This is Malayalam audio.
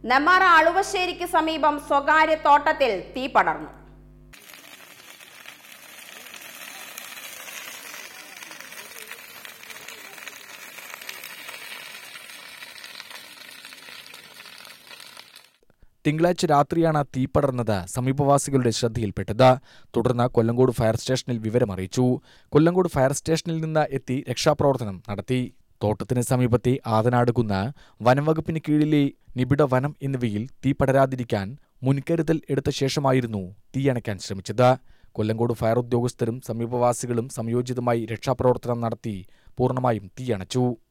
നെമ്മാറ അളുവശ്ശേരിക്ക് സമീപം സ്വകാര്യ തോട്ടത്തിൽ തീ പടർന്നു. തിങ്കളാഴ്ച രാത്രിയാണ് തീ പടർന്നത് സമീപവാസികളുടെ ശ്രദ്ധയിൽപ്പെട്ടത്. തുടർന്ന് കൊല്ലങ്കോട് ഫയർ സ്റ്റേഷനിൽ വിവരമറിയിച്ചു. കൊല്ലങ്കോട് ഫയർ സ്റ്റേഷനിൽ നിന്ന് എത്തി രക്ഷാപ്രവർത്തനം നടത്തി. തോട്ടത്തിന് സമീപത്തെ ആതനാട് കുന്ന്, വനംവകുപ്പിന് കീഴിലെ നിബിഡ വനം എന്നിവയിൽ തീ പടരാതിരിക്കാൻ മുൻകരുതൽ എടുത്ത ശേഷമായിരുന്നു തീയണയ്ക്കാൻ ശ്രമിച്ചത്. കൊല്ലങ്കോട് ഫയർ ഉദ്യോഗസ്ഥരും സമീപവാസികളും സംയോജിതമായി രക്ഷാപ്രവർത്തനം നടത്തി പൂർണ്ണമായും തീയണച്ചു.